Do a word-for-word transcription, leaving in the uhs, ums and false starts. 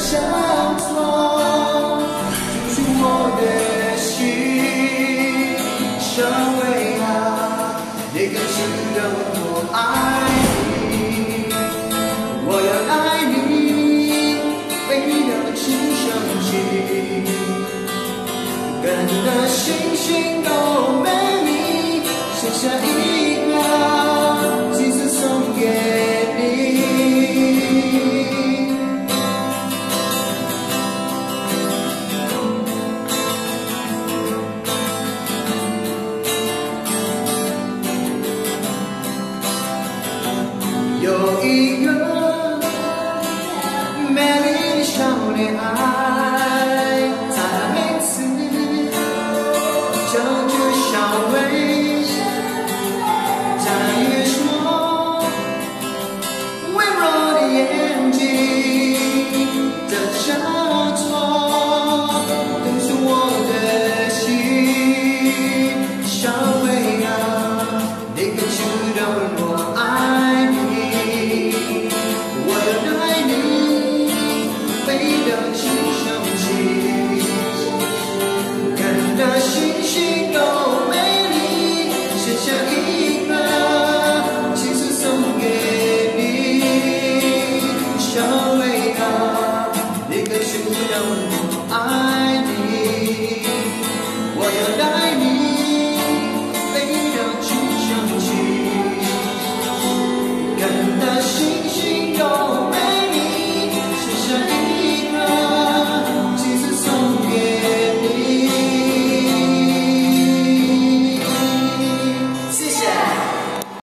相逢，付出我的心，稍微啊，你更知道我爱你，我要爱你，飞到青山际，看那星星都美丽，剩下一个镜子送给你。 有一个美丽的少年爱，他每次叫着小薇，他越说温柔的眼睛的交错，都是我的心。小薇啊，你可知道我爱你？ 那星星都美丽，剩下一个镜子送给你，小薇。